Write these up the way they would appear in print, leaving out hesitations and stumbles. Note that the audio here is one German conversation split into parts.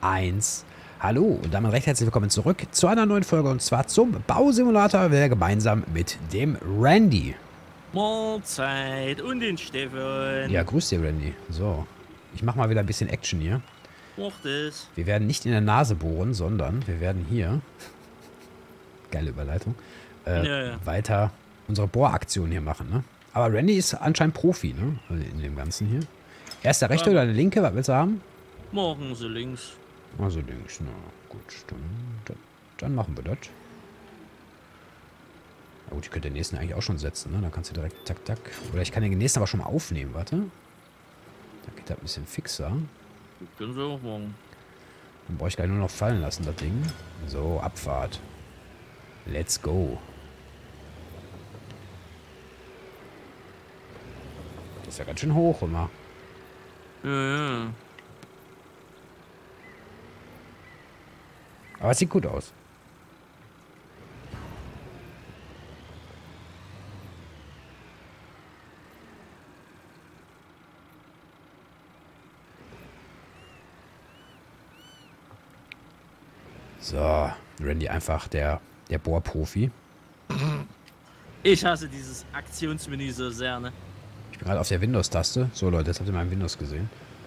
1. Hallo und damit recht herzlich willkommen zurück zu einer neuen Folge und zwar zum Bausimulator, wieder gemeinsam mit dem Randy. Mahlzeit und den Stefan. Ja, grüß dir, Randy. So, ich mach mal wieder ein bisschen Action hier. Macht es. Wir werden nicht in der Nase bohren, sondern wir werden hier, geile Überleitung, Ja. weiter unsere Bohraktion hier machen, ne? Aber Randy ist anscheinend Profi, ne? Also in dem Ganzen hier. Erst der rechte oder der linke, was willst du haben? Morgen sie links. Also links, na gut, dann machen wir das. Na gut, ich könnte den nächsten eigentlich auch schon setzen, ne? Dann kannst du direkt tak, tak. Oder ich kann den nächsten aber schon mal aufnehmen, warte. Da geht das ein bisschen fixer. Können sie auch morgen. Dann brauche ich gleich nur noch fallen lassen, das Ding. So, Abfahrt. Let's go. Das ist ja ganz schön hoch immer. Ja. Aber es sieht gut aus. So, Randy einfach der Bohrprofi. Ich hasse dieses Aktionsmenü so sehr, ne? Ich bin gerade auf der Windows-Taste. So Leute, jetzt habt ihr mein Windows gesehen.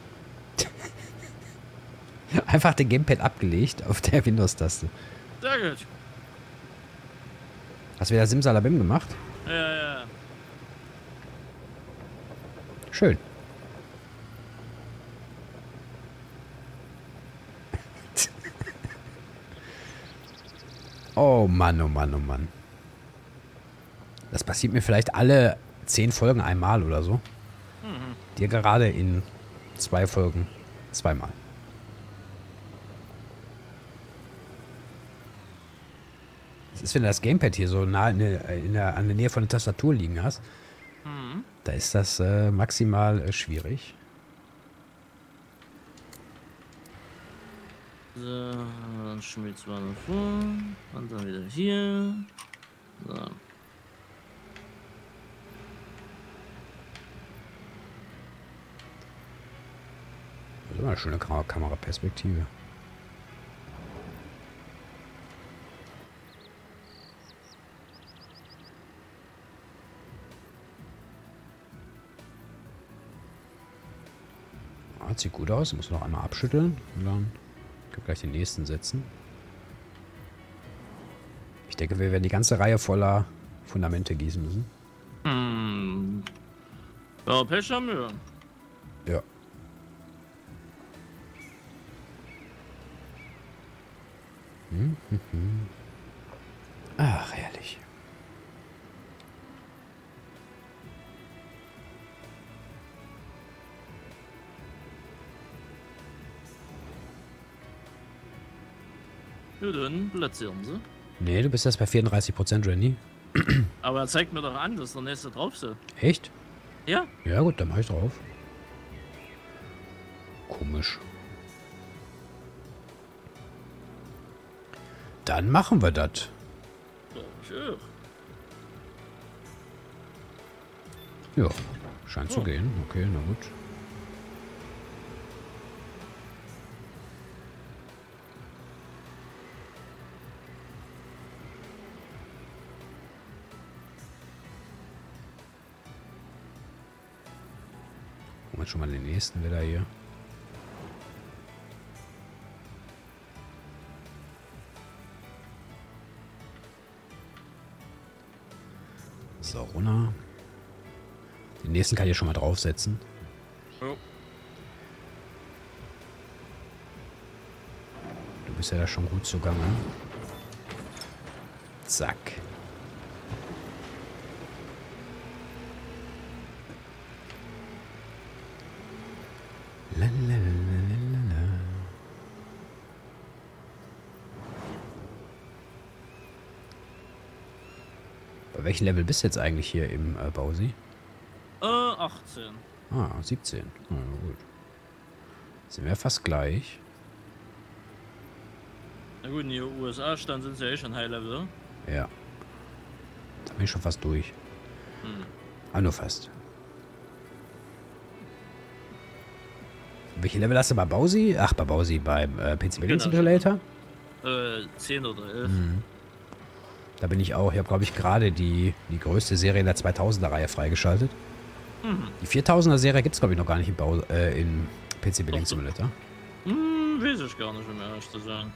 Einfach den Gamepad abgelegt auf der Windows-Taste. Sehr gut. Hast du wieder Simsalabim gemacht? Ja. Schön. Oh Mann, oh Mann, oh Mann. Das passiert mir vielleicht alle 10 Folgen einmal oder so. Dir gerade in 2 Folgen zweimal. Das ist, wenn du das Gamepad hier so nah an der Nähe von der Tastatur liegen hast. Da ist das maximal schwierig. So, dann schmilzt man vor. Und dann wieder hier. So. Das ist immer eine schöne Kameraperspektive. Ah, sieht gut aus. Muss noch einmal abschütteln. Und dann können wir gleich den nächsten setzen. Ich denke, wir werden die ganze Reihe voller Fundamente gießen müssen. Ja, Pech haben wir. Ja. Ach, herrlich. Ja, dann platzieren sie. Nee, du bist jetzt bei 34%, Randy. Aber er zeigt mir doch an, dass der nächste drauf ist. Echt? Ja. Ja gut, dann mach ich drauf. Komisch. Dann machen wir das. Sure. Ja, scheint zu Oh. gehen. Okay, na gut. Moment, schon mal den nächsten wieder hier. So, runter. Den nächsten kann ich schon mal draufsetzen. Oh. Du bist ja da schon gut zugange. Zack. Lalalala. Bei welchem Level bist du jetzt eigentlich hier im Bausi? 18. Ah, 17. Na gut. Sind wir fast gleich. Na gut, in den USA-Stand sind sie ja eh schon High-Level. Ja. Da bin ich schon fast durch. Aber nur fast. Welche Level hast du bei Bausi? Ach, bei Bausi, beim PC Building Genau. Simulator? 10 oder 11. Da bin ich auch. Ich habe, glaube ich, gerade die größte Serie in der 2000er-Reihe freigeschaltet. Die 4000er-Serie gibt es, glaube ich, noch gar nicht in PC Building Doch, doch. Simulator. Weiß ich gar nicht, um ehrlich zu sagen.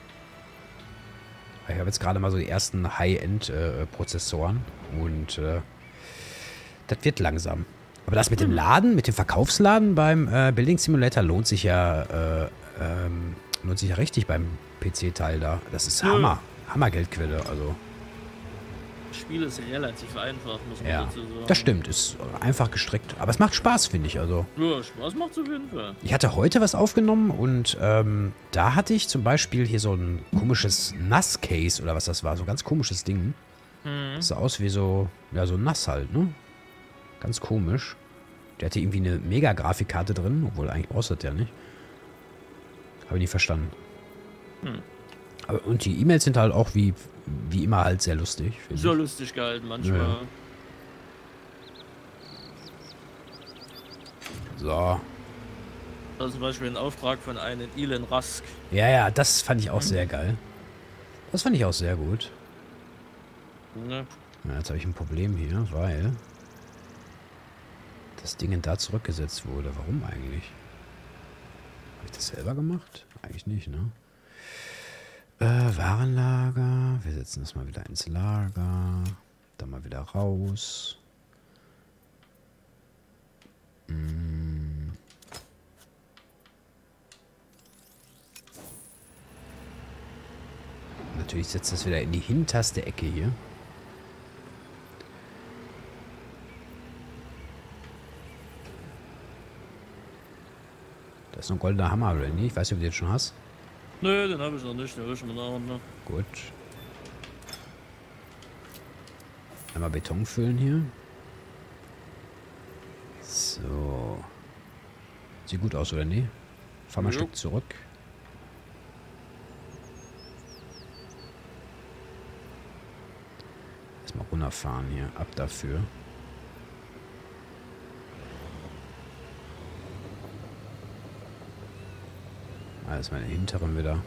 Ich habe jetzt gerade mal so die ersten High-End-Prozessoren und das wird langsam. Aber das mit dem Laden, mit dem Verkaufsladen beim Building Simulator lohnt sich ja richtig beim PC-Teil da. Das ist Hammer. Hammergeldquelle, also. Das Spiel ist relativ einfach, muss man Ja, dazu sagen. das stimmt. Ist einfach gestrickt. Aber es macht Spaß, finde ich. Also. Ja, Spaß macht's auf jeden Fall. Ich hatte heute was aufgenommen und da hatte ich zum Beispiel hier so ein komisches Nass-Case oder was das war. So ein ganz komisches Ding. Das sah aus wie so, ja, so nass halt, ne? Ganz komisch. Der hatte irgendwie eine Mega-Grafikkarte drin, obwohl eigentlich brauchst du das ja nicht. Habe ich nicht verstanden. Aber, und die E-Mails sind halt auch wie immer halt sehr lustig. finde So ich. lustig gehalten manchmal. Ja. So. Also zum Beispiel ein Auftrag von einem Elon Rusk. Ja, das fand ich auch sehr geil. Das fand ich auch sehr gut. Ne? Ja, jetzt habe ich ein Problem hier, weil das Ding da zurückgesetzt wurde. Warum eigentlich? Habe ich das selber gemacht? Eigentlich nicht, ne? Warenlager. Wir setzen das mal wieder ins Lager. Dann mal wieder raus. Natürlich setzt das wieder in die hinterste Ecke hier. Da ist noch ein goldener Hammer, oder nicht? Ich weiß nicht, ob du den schon hast. Nö, den habe ich noch nicht. Den will ich mir nachher noch. Gut. Einmal Beton füllen hier. So. Sieht gut aus, oder nee? Fahr mal ein Jo. Stück zurück. Erstmal runterfahren hier. Ab dafür. Alles meine hinteren wieder.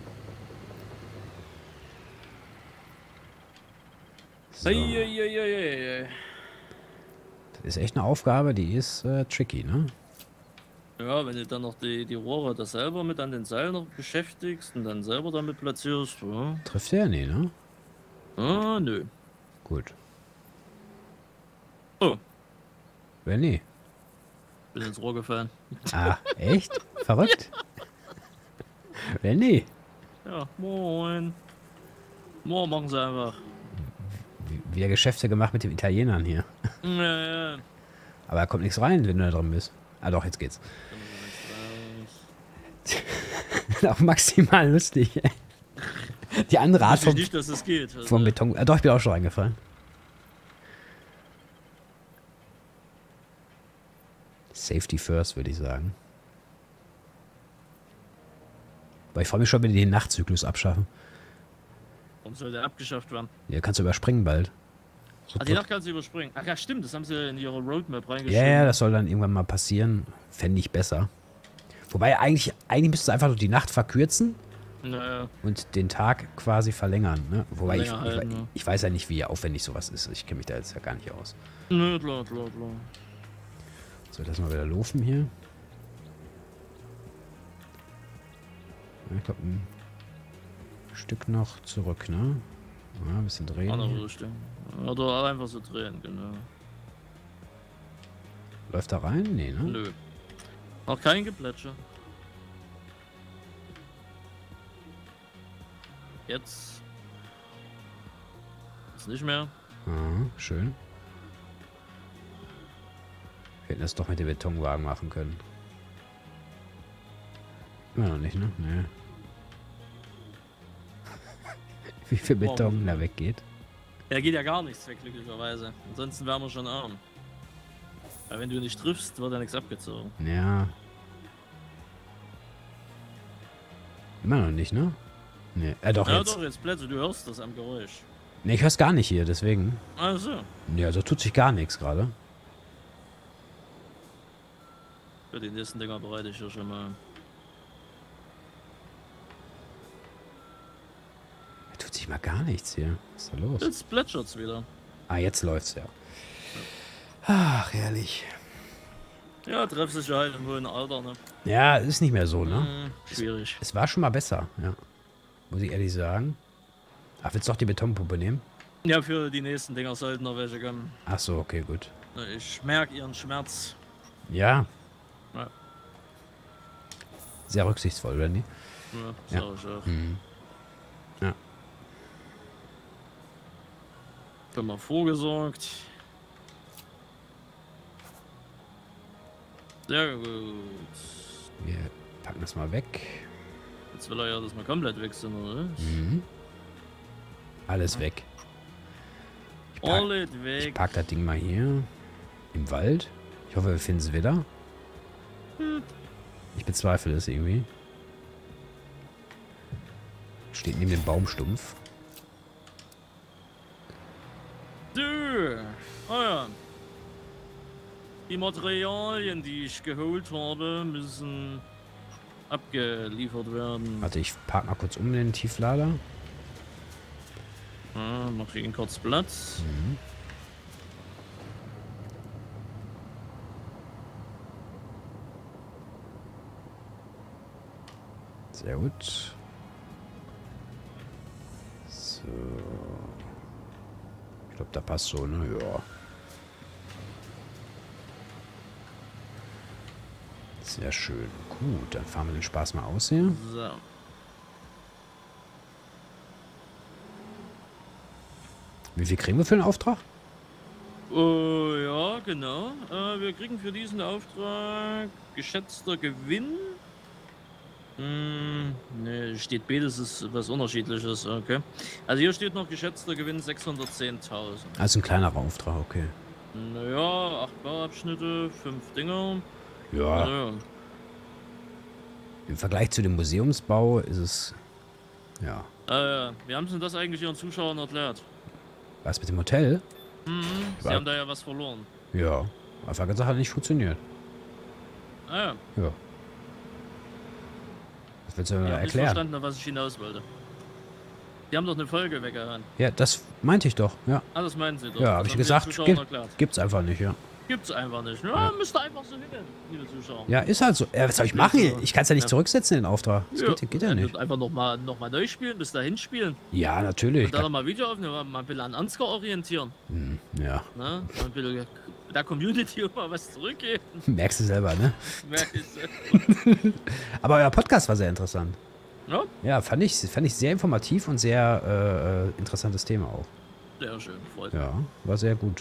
So. Eieieiei. Das ist echt eine Aufgabe, die ist tricky, ne? Ja, wenn du dann noch die Rohre da selber mit an den Seil noch beschäftigst und dann selber damit platzierst, ja. Trifft der? Nee, ne? Ah, nö. Gut. Oh, Wer nee? bin ins Rohr gefallen. Ah, echt? Verrückt? Wer nee? Ja, moin. Moin machen sie einfach. Wieder Geschäfte gemacht mit den Italienern hier. Ja. Aber da kommt nichts rein, wenn du da drin bist. Ah doch, jetzt geht's. Auch maximal lustig. Die andere Art Weiß ich nicht, dass es geht. Also, vom Beton. Doch, ich bin auch schon reingefallen. Safety first, würde ich sagen. Aber ich freue mich schon, wenn die den Nachtzyklus abschaffen. Warum soll der abgeschafft werden? Ja, kannst du überspringen bald. Ah, die Nacht kannst du überspringen. Ach ja, stimmt, das haben sie in ihre Roadmap reingeschrieben. Ja, das soll dann irgendwann mal passieren. Fände ich besser. Wobei, eigentlich müsstest du einfach nur die Nacht verkürzen Naja, und den Tag quasi verlängern. Ne? Wobei Länger halten, ja. ich weiß ja nicht, wie aufwendig sowas ist. Ich kenne mich da jetzt ja gar nicht aus. nö, klar. So, lassen wir wieder laufen hier. Ich glaube, ein Stück noch zurück, ne? Ja, ein bisschen drehen. Andere Hier. Richtung. Oder einfach so drehen, genau. Läuft da rein? Nee, ne? Nö. Noch kein Geplätscher. Jetzt. Jetzt nicht mehr. Aha, schön. Wir hätten das doch mit dem Betonwagen machen können. Immer noch nicht, ne? Nee. Wie viel Beton da weggeht. Ja, geht ja gar nichts weg, glücklicherweise. Ansonsten wären wir schon arm. Weil wenn du nicht triffst, wird ja nichts abgezogen. Ja. Immer noch nicht, ne? Nee. Doch, Ja, jetzt. doch, jetzt Plätze, du hörst das am Geräusch. Nee, ich hör's gar nicht hier, deswegen. Also, Nee, also tut sich gar nichts gerade. Für die nächsten Dinger bereite ich hier schon mal. Da tut sich mal gar nichts hier. Was ist da los? Jetzt plätschert's wieder. Ah, jetzt läuft's ja. Ach, herrlich. Ja, Treffsicherheit im hohen Alter, ne? Ja, ist nicht mehr so, ne? Schwierig. Es war schon mal besser, ja. Muss ich ehrlich sagen. Ach, willst du doch die Betonpuppe nehmen? Ja, für die nächsten Dinger sollten noch welche kommen. Ach so, okay, gut. Ich merke ihren Schmerz. Ja. Ja. Sehr rücksichtsvoll, Randy. Ja, Ja. sag ich auch. Mhm. Ja. Bin mal vorgesorgt. Sehr gut. Wir packen das mal weg. Jetzt will er ja, dass wir komplett wechseln, oder? Mhm. Alles weg. Alles Ich weg. park das Ding mal hier im Wald. Ich hoffe, wir finden es wieder. Ich bezweifle es irgendwie. Steht neben dem Baumstumpf. So. Ah ja. Die Materialien, die ich geholt habe, müssen abgeliefert werden. Warte, ich park mal kurz um den Tieflader. Ja, mach ich ihn kurz Platz. Mhm. Sehr gut. So. Ich glaube, da passt so, ne? Ja. Sehr schön. Gut, dann fahren wir den Spaß mal aus hier. So. Wie viel kriegen wir für den Auftrag? Ja, genau. Wir kriegen für diesen Auftrag geschätzter Gewinn. Ne, steht B, das ist was Unterschiedliches. Okay. Also hier steht noch geschätzter Gewinn 610.000. Also ein kleinerer Auftrag, okay. Naja, 8 Bauabschnitte, 5 Dinger. Ja, Ja. im Vergleich zu dem Museumsbau ist es... Ja. Wie haben Sie denn das eigentlich Ihren Zuschauern erklärt? Was mit dem Hotel? Sie haben da ja was verloren. Ja. Einfach gesagt, hat nicht funktioniert. Ja. Ja. Das willst du mir Ich mal habe nicht erklären? verstanden, auf was ich hinaus wollte. Die haben doch eine Folge weggehauen. Ja, das meinte ich doch, ja. Ah, das meinen Sie doch. Ja, Das habe ich haben Sie den gesagt, Zuschauern erklärt. gibt's einfach nicht, ja. Gibt's einfach nicht. Ja, Ja. müsst ihr einfach so hin, liebe Zuschauer. Ja, ist halt so. Ja, was soll ich machen? Ich kann es ja nicht zurücksetzen, den Auftrag. Das geht ja nicht. Einfach nochmal neu spielen, bis dahin spielen. Ja, natürlich. Und dann nochmal Video aufnehmen, mal ein bisschen an Ansgar orientieren. Ja, Ne? Mal ein bisschen der Community auch mal was zurückgeben. merkst du selber, ne? Merk ich selber. Aber euer Podcast war sehr interessant. Ja, Ja, fand ich sehr informativ und sehr interessantes Thema auch. sehr schön, freut mich. Ja, war sehr gut.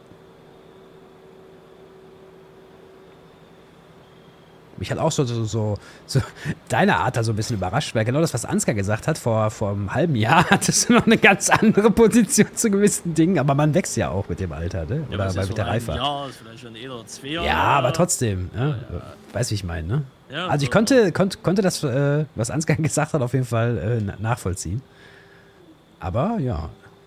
Mich hat auch so deine Art da so ein bisschen überrascht, weil genau das, was Ansgar gesagt hat, vor einem halben Jahr hattest du noch eine ganz andere Position zu gewissen Dingen, aber man wächst ja auch mit dem Alter, ne? Ja, Oder was weil ist mit der vor einem Reife. Jahr, ist vielleicht schon eher 2 Jahre. Ja, aber trotzdem, ne? Weißt wie ich meine, ne? Ja, Also ich so. konnte das, was Ansgar gesagt hat, auf jeden Fall nachvollziehen. Aber ja.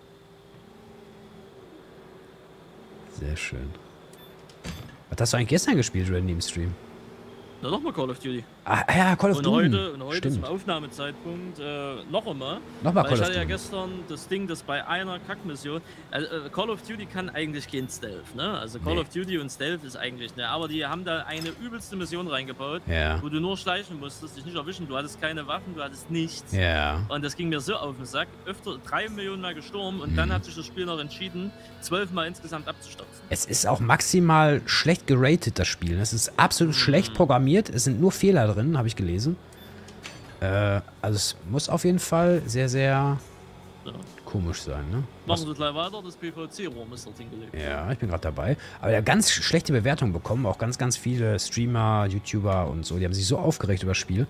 Sehr schön. Was hast du eigentlich gestern gespielt, Randy, im Stream? Na, nochmal Call of Duty. Ah ja, Call of Duty. Und heute zum Aufnahmezeitpunkt noch einmal. Nochmal Weil Call ich of hatte ja Duty. gestern das Ding, das bei einer Kackmission. Also, Call of Duty kann eigentlich kein Stealth, ne? Also Call Nee. of Duty und Stealth ist eigentlich, ne? Aber die haben da eine übelste Mission reingebaut, Ja. wo du nur schleichen musstest, dich nicht erwischen. Du hattest keine Waffen, du hattest nichts. Ja. Und das ging mir so auf den Sack. Öfter 3 Millionen Mal gestorben und dann hat sich das Spiel noch entschieden, 12 Mal insgesamt abzustopfen. Es ist auch maximal schlecht geratet, das Spiel. Es ist absolut schlecht programmiert. Es sind nur Fehler drin, habe ich gelesen. Also es muss auf jeden Fall sehr, sehr Ja. komisch sein, ne? Machen Sie gleich weiter, das PVC-Rohr ist dort hingelegt. Ja, ich bin gerade dabei. Aber der hat ganz schlechte Bewertungen bekommen. Auch ganz, ganz viele Streamer, YouTuber und so. Die haben sich so aufgeregt über das Spiel.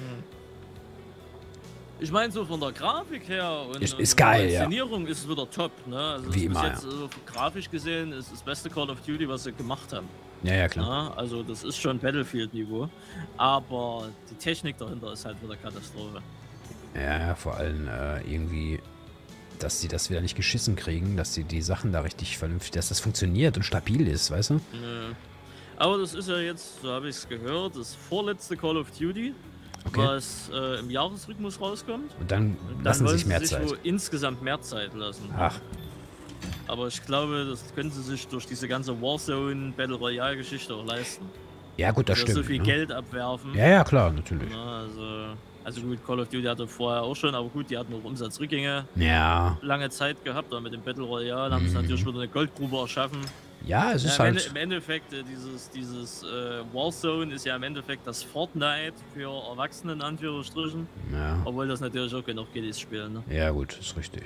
Ich meine, so von der Grafik her und Ist und von geil, der ja. Inszenierung ist es wieder top. Ne? Also Wie bis immer, jetzt grafisch gesehen ist das beste Call of Duty, was sie gemacht haben. Ja, ja, klar. Ja, also das ist schon Battlefield-Niveau. Aber die Technik dahinter ist halt wieder Katastrophe. Ja, vor allem irgendwie, dass sie das wieder nicht geschissen kriegen, dass sie die Sachen da richtig vernünftig, dass das funktioniert und stabil ist, weißt du? Nö. Aber das ist ja jetzt, so habe ich es gehört, das vorletzte Call of Duty, Okay. was im Jahresrhythmus rauskommt. Und dann Und lassen dann sie sich mehr wollen sie sich Zeit. wohl insgesamt mehr Zeit lassen. Ach, Aber ich glaube, das können sie sich durch diese ganze Warzone Battle Royale Geschichte auch leisten. ja gut, das Dass stimmt. so viel Ne? Geld abwerfen. Ja, ja, klar, natürlich. Na, also gut, Call of Duty hatte vorher auch schon, aber gut, die hatten auch Umsatzrückgänge Ja, lange Zeit gehabt. Aber mit dem Battle Royale haben sie natürlich wieder eine Goldgrube erschaffen. ja, es ist Ja, halt... im Endeffekt, dieses Warzone ist ja im Endeffekt das Fortnite für Erwachsene in Anführungsstrichen. Ja, Obwohl das natürlich auch genug Kiddies spielen. Ne? ja gut, ist richtig.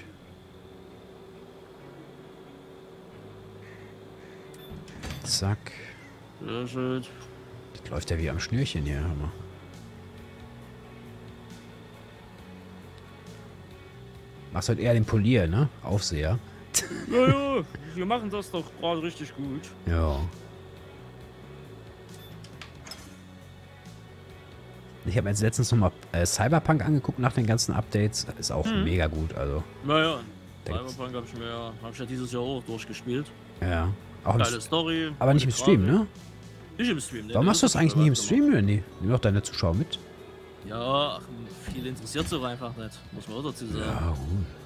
Zack. Sehr schön. Das läuft ja wie am Schnürchen hier. Hör mal. Machst halt eher den Polier, ne? Aufseher. Naja, wir machen das doch gerade richtig gut. Ja. Ich habe mir jetzt letztens nochmal Cyberpunk angeguckt nach den ganzen Updates. Ist auch mega gut, also. Naja, Denkst- Cyberpunk hab ich ja dieses Jahr auch durchgespielt. Ja. Auch im, Geile Story. aber nicht im gute Stream, Grafik. ne? Nicht im Stream, ne? Warum machst du das eigentlich nicht im privat Stream, oder nee? Nimm doch deine Zuschauer mit. gemacht. Ja, ach, viel interessiert es einfach nicht. Muss man auch dazu sagen. Ja, gut.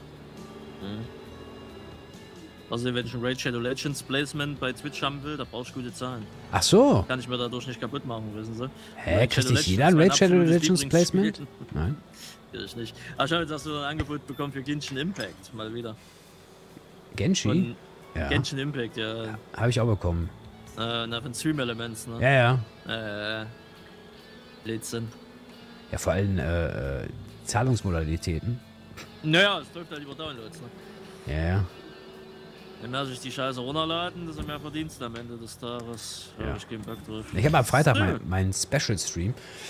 Also wenn ich ein Raid Shadow Legends Placement bei Twitch haben will, da brauchst du gute Zahlen. Ach so. Kann ich mir dadurch nicht kaputt machen, wissen Sie? Hä, Raid kriegt Shadow nicht jeder ein Legends Raid Shadow mein absolutes Legends Placement? Lieblingsspiel. Nein. Ja, ich nicht. Aber ich habe jetzt auch so ein Angebot bekommen für Genshin Impact, mal wieder. Genshi? Von Ja. Genshin Impact, ja. Habe ich auch bekommen. Na, von Stream Elements, ne? Ja, ja. Blödsinn. Ja, vor allem Zahlungsmodalitäten. Naja, es läuft halt über Downloads, ne? Ja, ja. Je mehr sich die Scheiße runterladen, desto mehr verdienst du am Ende des Tages. Da Ja. hab ich keinen Bock drauf. Ich habe am Freitag So. meinen Special-Stream.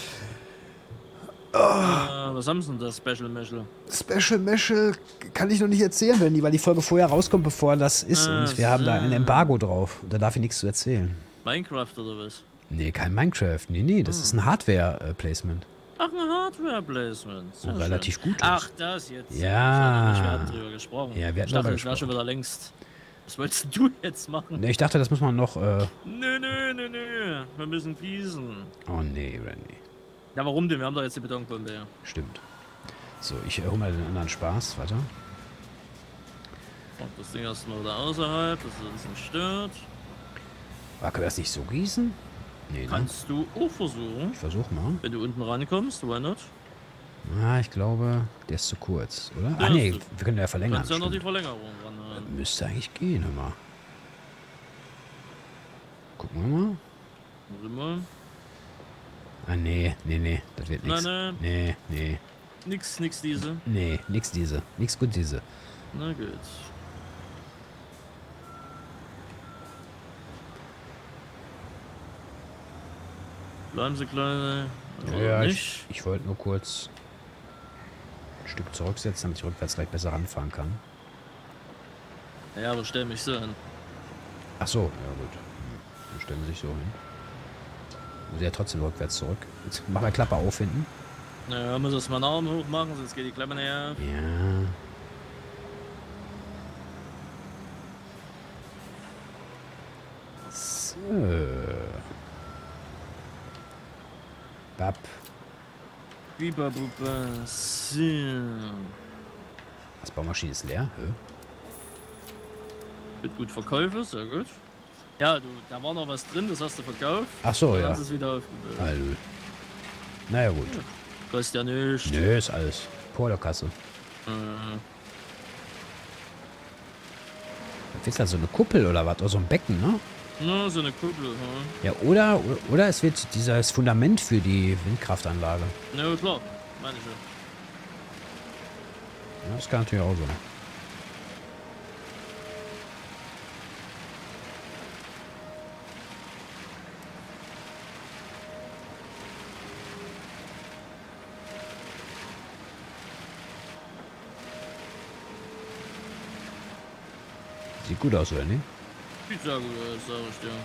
Was haben sie denn das Special Meshel? Special Meshel kann ich noch nicht erzählen, weil die Folge vorher rauskommt, bevor das ist. Und wir haben da ein Embargo drauf. Da darf ich nichts zu erzählen. Minecraft oder was? Nee, kein Minecraft. Nee, das ist ein Hardware-Placement. Ach, ein Hardware-Placement. Oh, relativ gut. Ach, das jetzt. Ja. Wir hatten drüber gesprochen. Ja, wir hatten ich dachte, darüber das wäre schon wieder längst. Was wolltest du jetzt machen? Nee, ich dachte, das muss man noch... Nö. Wir müssen gießen. Oh nee, Randy. Ja, warum denn? Wir haben doch jetzt die Betonbombe, ja. Stimmt. So, ich hole mal den anderen Spaß. Warte. Und das Ding erstmal wieder außerhalb, dass es uns nicht stört. Ah, können wir das nicht so gießen? Nee, ne? Kannst du auch versuchen. Ich versuch mal. Wenn du unten rankommst, why not? Ah, ich glaube, der ist zu kurz, oder? Ja, Ah, nee, ist- wir können ja Du verlängern. kannst ja noch die stimmt. Verlängerung ran. Müsste eigentlich gehen, hör mal. Gucken wir mal. Warte mal. Ah, nee, das wird nix. Nein. Nee, Nix diese. nee, nix diese. Nix gut diese. Na gut. Bleiben Sie kleine. Ja, nicht. ich wollte nur kurz ein Stück zurücksetzen, damit ich rückwärts gleich besser ranfahren kann. Ja, aber stell mich so an. Ach so, ja gut. Dann stellen wir sich so hin. Muss ja trotzdem rückwärts zurück. Jetzt mach mal Klappe auf hinten. Naja, muss erst mal einen Arm hoch machen, sonst geht die Klappe näher. Ja. So. Bap. Bibabuba. So. Das Baumaschine ist leer. Hä? Mit gut Verkäufe, sehr gut. Ja, da war noch was drin, das hast du verkauft. Ach so, Dann ja. hast du es wieder aufgebaut. Also. Naja, gut. Kostet ja nichts. Nö, ist alles. Portokasse. Das ist ja so eine Kuppel oder was? Oder so ein Becken, ne? Na, so eine Kuppel, Ja, oder es wird dieses Fundament für die Windkraftanlage. ja. Ja, klar. Meine ich ja. Ja, das kann natürlich auch sein. Sieht gut aus, oder nicht? Sieht sehr gut aus, sag ich dir.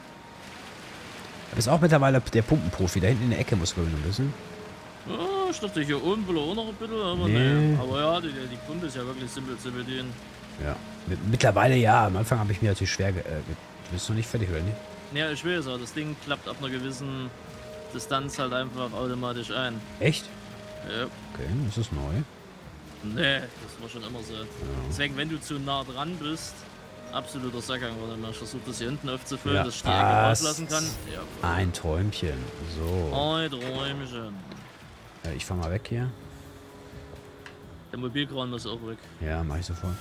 Du bist auch mittlerweile der Pumpenprofi. Da hinten in der Ecke muss man ein bisschen. Ja, ich dachte hier oben will er auch noch ein bisschen, aber Nee. nee. Aber ja, die Pumpe ist ja wirklich simpel zu bedienen. Ja. Mittlerweile ja. Am Anfang habe ich mir natürlich schwer... du bist noch nicht fertig, oder nicht? Ja, ich weiß auch, das Ding klappt ab einer gewissen Distanz halt einfach automatisch ein. Echt? Ja. Okay, das ist neu. Nee, das war schon immer so. Deswegen, wenn du zu nah dran bist, absoluter Sackgang, warte mal, ich versuche das hier hinten aufzufüllen, Ja, dass ich die Ecke rauslassen kann. Ja. Ein Träumchen. So. Ein Träumchen. Ich fahr mal weg hier. Der Mobilkran muss auch weg. Ja, mach ich sofort.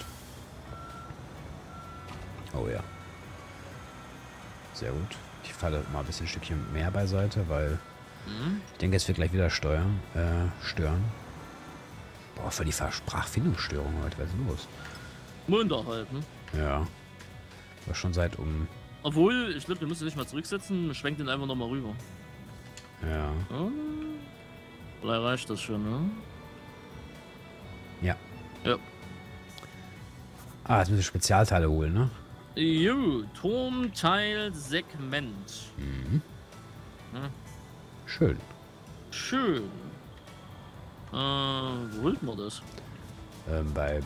Oh ja. Sehr gut. Ich falle mal ein bisschen ein Stückchen mehr beiseite, weil ich denke, es wird gleich wieder stören. Boah, für die Sprachfindungsstörung heute, was ist los? Montag halt, ne? Ja. War schon seit Obwohl, ich glaube, du musst ihn nicht mal zurücksetzen, schwenkt ihn einfach nochmal rüber. Ja. Vielleicht reicht das schon, ne? Ja. Ja. Ah, jetzt müssen wir Spezialteile holen, ne? Jo, Turmteilsegment. Schön. Schön. Wo holt man das? Beim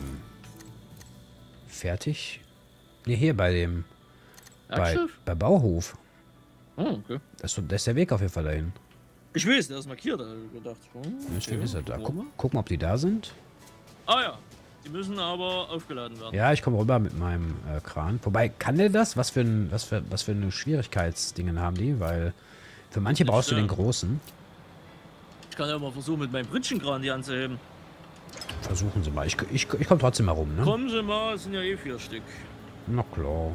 Fertig? Ne, hier bei dem bei Bauhof. Oh, okay. Das ist der Weg auf jeden Fall dahin. Ich weiß, der ist markiert, habe ich gedacht. Deswegen ist er da. Guck mal, ob die da sind. Ah ja, die müssen aber aufgeladen werden. Ja, ich komme rüber mit meinem Kran. Wobei, kann der das? Was für eine Schwierigkeitsdingen haben die? Weil für manche brauchst du den großen. Ich kann ja mal versuchen, mit meinem Britschenkran die anzuheben. Versuchen Sie mal. Ich komme trotzdem mal rum, ne? Kommen Sie mal, es sind ja eh 4 Stück. Na klar.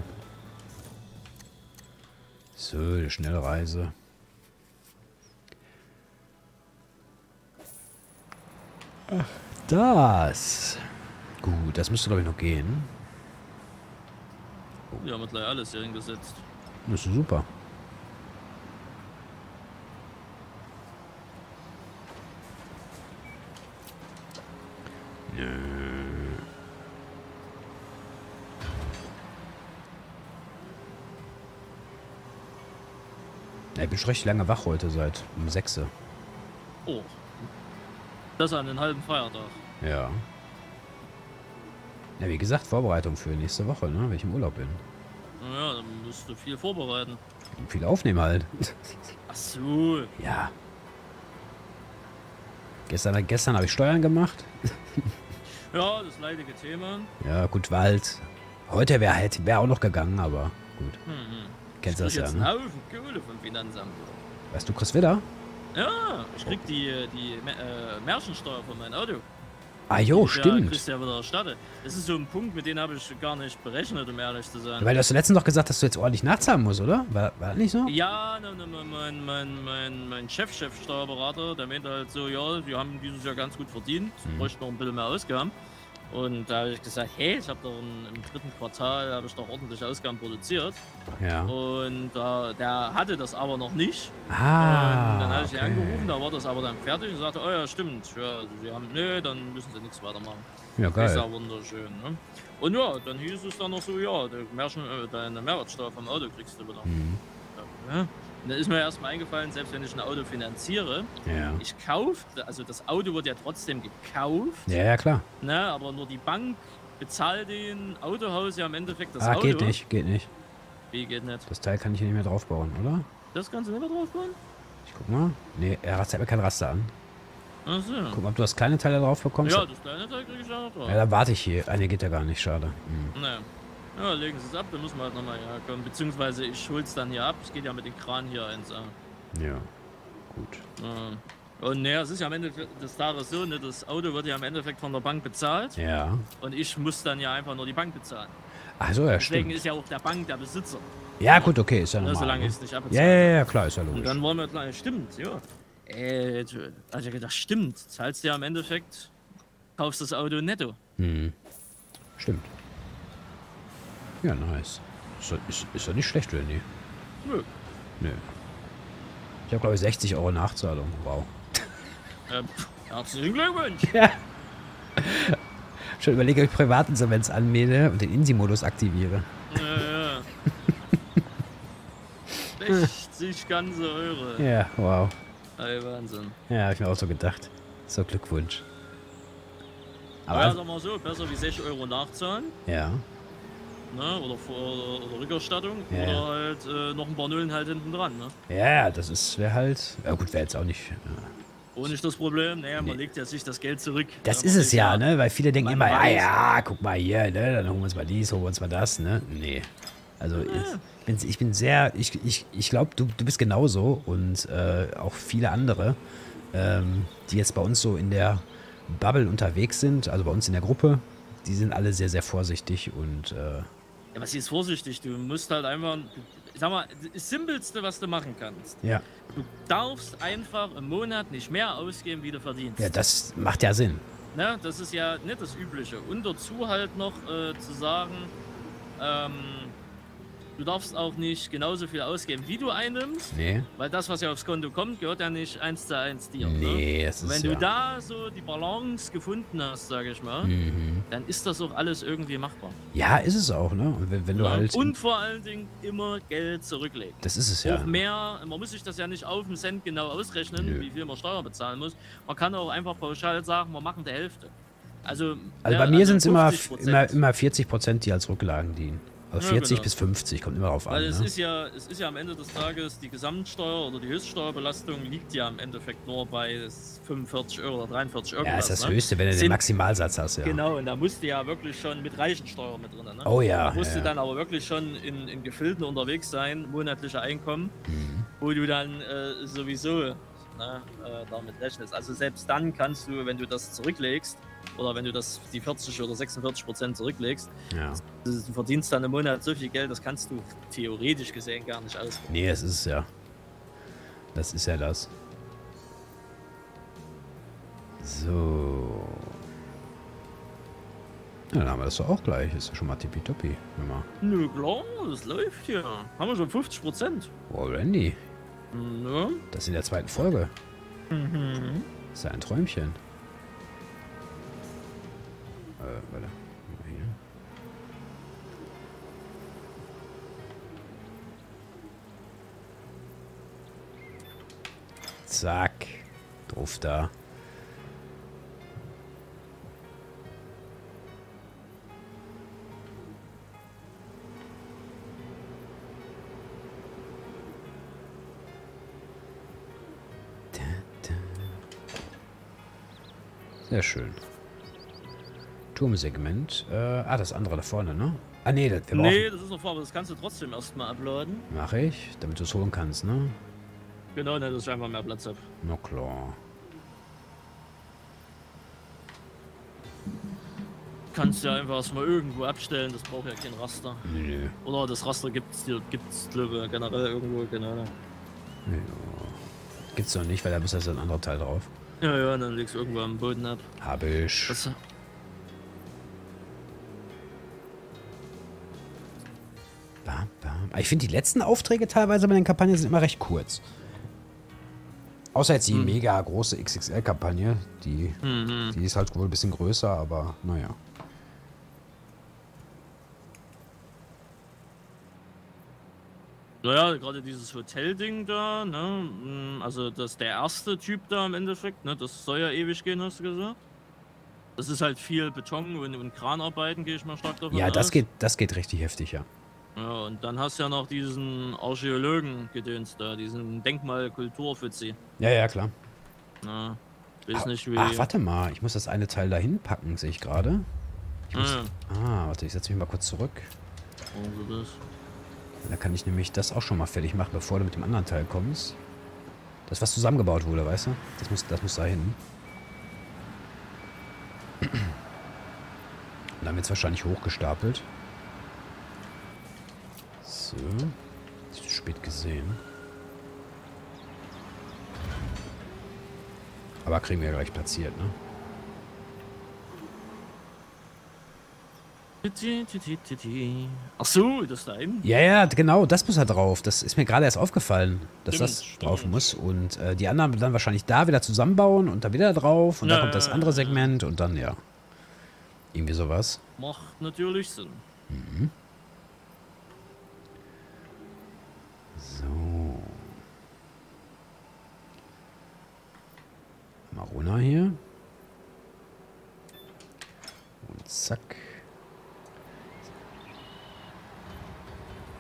So, die Schnellreise. Ach, das. Gut, das müsste, glaube ich, noch gehen. Wir haben gleich alles hier hingesetzt. Das ist super. Ja, ich bin schon recht lange wach heute, seit um 6. Oh. Das an den halben Feiertag. Ja. Ja, wie gesagt, Vorbereitung für nächste Woche, ne? Wenn ich im Urlaub bin. Ja, dann musst du viel vorbereiten. Und viel aufnehmen halt. Ach so. Ja. Gestern habe ich Steuern gemacht. Ja, das leidige Thema. Ja, gut, war halt. Heute wäre auch noch gegangen, aber gut. Kennst du das ja, jetzt ne? einen Haufen Kohle vom Finanzamt. Weißt du, Chris wieder? Ja, ich krieg die Märchensteuer von meinem Auto. Ah, jo, Ja, stimmt. kriegst du ja wieder erstattet. Das ist so ein Punkt, mit dem habe ich gar nicht berechnet, um ehrlich zu sein. Weil du hast letztens noch gesagt, dass du jetzt ordentlich nachzahlen musst, oder? War das nicht so? Ja, mein Chefsteuerberater, der meinte halt so, ja, wir haben dieses Jahr ganz gut verdient, bräuchten noch ein bisschen mehr Ausgaben. Und da habe ich gesagt, hey, ich habe doch im 3. Quartal habe ich doch ordentliche Ausgaben produziert. Ja. Und der hatte das aber noch nicht. Ah, und dann habe ich ihn angerufen, da war das aber dann fertig und sagte, oh ja, stimmt, ja, also sie haben, nee, dann müssen sie nichts weitermachen. Ja, Das ist geil. ja wunderschön, ne? Und ja, dann hieß es dann noch so, ja, deine Mehrwertsteuer vom Auto kriegst du wieder. Ja. Und dann ist mir erstmal eingefallen, selbst wenn ich ein Auto finanziere, Ja. ich kaufe, also das Auto wird ja trotzdem gekauft, Ja, ja, klar. ne, aber nur die Bank bezahlt den Autohaus ja im Endeffekt das Ah, Auto. geht nicht. Wie geht nicht? Das Teil kann ich hier nicht mehr draufbauen, oder? Das kannst du nicht mehr drauf bauen? Ich guck mal. Nee, er zeigt mir kein Raster an. Achso. Guck mal, ob du das kleine Teil da drauf bekommst. Ja, das kleine Teil krieg ich auch noch drauf. Ja, dann warte ich hier. Ah, nee, geht ja gar nicht. Schade. Ne. Ja, legen Sie es ab, dann müssen wir halt nochmal herkommen. Beziehungsweise ich hol's dann hier ab. Ich gehe ja mit dem Kran hier ins Ja, gut. Und ne, es ist ja am Ende des Tages so, ne, das Auto wird ja im Endeffekt von der Bank bezahlt. Ja. Und ich muss dann ja einfach nur die Bank bezahlen. Ach so, ja, Deswegen stimmt. ist ja auch der Bank der Besitzer. Ja, gut, okay, ist ja Ne, normal. solange Ne? ich es nicht Ja, abbezahlt. ja, klar, ist ja Und logisch. dann wollen wir gleich, stimmt, ja. Also ich gedacht, stimmt, zahlst du ja im Endeffekt, kaufst das Auto netto. Stimmt. Ja, nice. Ist ja nicht schlecht, oder nie? Nö. Nö. Ich habe, glaube ich, 60 Euro Nachzahlung. Wow. Herzlichen Glückwunsch. Ja. Schon überlege, ob ich Privatinsolvenz anmelde und den INSI-Modus aktiviere. Ja. 60 ganze Euro. Ja, wow. Ey, Wahnsinn. Ja, habe ich mir auch so gedacht. So, Glückwunsch. Aber ja, sag mal so, besser wie 60 Euro nachzahlen. Ja. ne? Oder Rückerstattung. Ja. Oder halt noch ein paar Nullen halt hinten dran, ne? Ja, wäre halt... Ja gut, wäre jetzt auch nicht... Wo nicht das Problem, naja, man legt ja sich das Geld zurück. Das Ja, ist man es will ja, ne? Weil viele denken man immer, ja, weiß- ja, guck mal hier, ne? Dann holen wir uns mal dies, holen wir uns mal das, ne? Nee. Also ich bin sehr... Ich glaube, du bist genauso und auch viele andere, die jetzt bei uns so in der Bubble unterwegs sind, also bei uns in der Gruppe, die sind alle sehr, sehr vorsichtig und... Ja, was ist vorsichtig? Du musst halt einfach, ich sag mal, das Simpelste, was du machen kannst. ja. Du darfst einfach im Monat nicht mehr ausgeben, wie du verdienst. Ja, das macht ja Sinn. Ne? Das ist ja nicht das Übliche. Und dazu halt noch zu sagen, du darfst auch nicht genauso viel ausgeben, wie du einnimmst. Nee. Weil das, was ja aufs Konto kommt, gehört ja nicht 1:1 dir. Nee, Ne? das Und ist wenn ja... du da so die Balance gefunden hast, sage ich mal, dann ist das auch alles irgendwie machbar. Ja, ist es auch, ne? Und wenn du Ja, halt... und vor allen Dingen immer Geld zurücklegen. Das ist es ja. Auch mehr, man muss sich das ja nicht auf den Cent genau ausrechnen, Nö. wie viel man Steuer bezahlen muss. Man kann auch einfach pauschal sagen, wir machen die Hälfte. Also bei mir sind es immer 50%. 40%, die als Rücklagen dienen. Also Ja, 40 genau. bis 50, kommt immer drauf an. Weil es Ne? ist ja am Ende des Tages, die Gesamtsteuer oder die Höchststeuerbelastung liegt ja im Endeffekt nur bei 45 € oder 43 €. Ja, ist das ne? Höchste, wenn du den Sind- Maximalsatz hast, ja. Genau, und da musst du ja wirklich schon mit Reichensteuer mit drin. Ne? Oh ja, Da musst ja, du dann aber wirklich schon in Gefilden unterwegs sein, monatliche Einkommen, wo du dann sowieso damit rechnest. Also selbst dann kannst du, wenn du das zurücklegst, oder wenn du die 40 oder 46% zurücklegst, Ja. du verdienst dann im Monat so viel Geld, das kannst du theoretisch gesehen gar nicht ausgeben. Nee, das ist es ja. Das ist ja das. So. Ja, dann haben wir das doch auch gleich. Ist ja schon mal tippitoppi. Hör mal. Nö, klar, das läuft hier. Haben wir schon 50%. Oh, Randy. Ne? Das in der zweiten Folge. Mhm. Das ist ja ein Träumchen. Warte. Hier. Zack. Drauf da. Sehr schön. Turmsegment. Das andere da vorne, ne? Ah, nee, wir brauchen... Nee, das ist noch vor, aber das kannst du trotzdem erstmal uploaden. Mach ich, damit du es holen kannst, ne? Genau, ne, dass ich einfach mehr Platz habe. Na klar. Kannst ja einfach erstmal irgendwo abstellen, das braucht ja kein Raster. Nö. Oder das Raster gibt's glaube ich, generell irgendwo, genau. Ja. Gibt's noch nicht, weil da muss ja so ein anderer Teil drauf. Ja, dann legst du irgendwo am Boden ab. Hab ich. Das, Bam, bam. Aber ich finde, die letzten Aufträge teilweise bei den Kampagnen sind immer recht kurz. Außer jetzt die mega große XXL-Kampagne. Die ist halt wohl ein bisschen größer, aber naja. naja, gerade dieses Hotelding da, ne? Also das ist der erste Typ da im Endeffekt, ne? Das soll ja ewig gehen, hast du gesagt. Das ist halt viel Beton und Kranarbeiten, gehe ich mal stark davon Ja, aus. das geht richtig heftig, ja. Ja, und dann hast du ja noch diesen Archäologen-Gedöns da, diesen Denkmalkulturfuzzi. Ja, ja, klar. Na, weiß nicht wie. Ach, warte mal. Ich muss das eine Teil dahin packen, sehe ich gerade. Ja, Warte, ich setze mich mal kurz zurück. also das. Da kann ich nämlich das auch schon mal fertig machen, bevor du mit dem anderen Teil kommst. Das, was zusammengebaut wurde, weißt du? Das muss da hin. Und dann wird es wahrscheinlich hochgestapelt. So. Ist zu spät gesehen. Aber kriegen wir ja gleich platziert, ne? Ach so, das da hinten? Ja, ja, genau, das muss da drauf. Das ist mir gerade erst aufgefallen, dass Stimmt, das stimmt. drauf muss. Und die anderen dann wahrscheinlich da wieder zusammenbauen und dann wieder drauf. Und dann Ja, kommt das ja, andere ja. Segment und dann, ja. Irgendwie sowas. Macht natürlich Sinn. So. Marona hier. Und zack.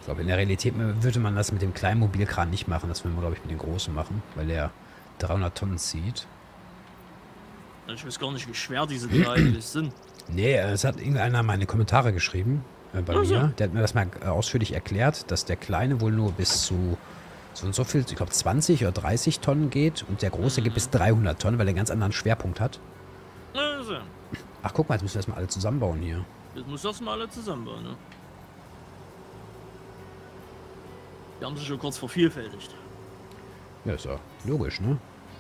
Ich glaube, in der Realität würde man das mit dem kleinen Mobilkran nicht machen. Das will man, glaube ich, mit dem großen machen, weil der 300 Tonnen zieht. Ich weiß gar nicht, wie schwer diese Dinger eigentlich sind. Nee, es hat irgendeiner meine Kommentare geschrieben bei mir. Der hat mir das mal ausführlich erklärt, dass der kleine wohl nur bis zu so und so viel, ich glaube 20 oder 30 Tonnen geht und der große geht bis 300 Tonnen, weil er einen ganz anderen Schwerpunkt hat. Also. Ach, guck mal, jetzt müssen wir erstmal alle zusammenbauen hier. Jetzt muss das mal alle zusammenbauen, ne? Die haben sich schon kurz vervielfältigt. Ja, ist ja logisch, ne?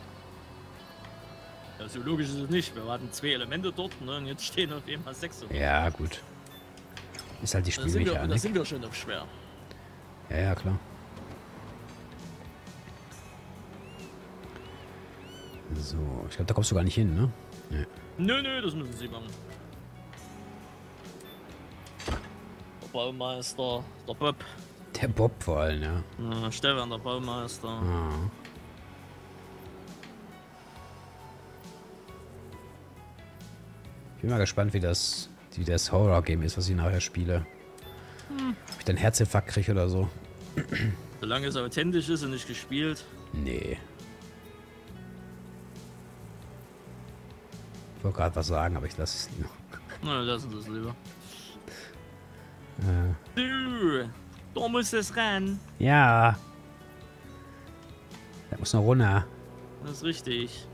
Ja, so logisch ist es nicht. Wir hatten 2 Elemente dort, ne? Und jetzt stehen auf jeden Fall 6. Ja, gut. Ist halt die Spielmechanik. Da sind wir schon auf schwer. Ja, ja, klar. So, ich glaube, da kommst du gar nicht hin, ne? Nee. Nö, das müssen sie machen. Der Baumeister, der Bob. Der Bob vor allem, ja. Stefan, der Baumeister. Ah. Ich bin mal gespannt, wie das Horror-Game ist, was ich nachher spiele. Ob ich dann Herzinfarkt kriege oder so. Solange es authentisch ist und nicht gespielt. Nee. Ich wollte gerade was sagen, aber ich lasse es noch. Na, lassen wir das lieber. Du, da muss es ran. Ja. Da muss noch runter. Das ist richtig.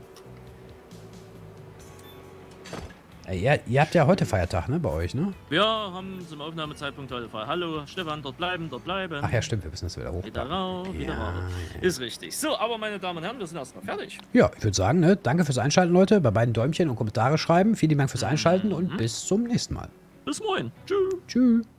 Ihr habt ja heute Feiertag, ne, bei euch, ne? Wir haben zum Aufnahmezeitpunkt heute frei. Hallo, Stefan, dort bleiben, dort bleiben. Ach ja, stimmt, wir müssen das wieder hoch. Wieder rauf, wieder rauf. Ja. Ist richtig. So, aber meine Damen und Herren, wir sind erstmal fertig. Ja, ich würde sagen, ne, danke fürs Einschalten, Leute. Bei beiden Däumchen und Kommentare schreiben. Vielen Dank fürs Einschalten und bis zum nächsten Mal. Bis morgen. Tschüss. Tschüss.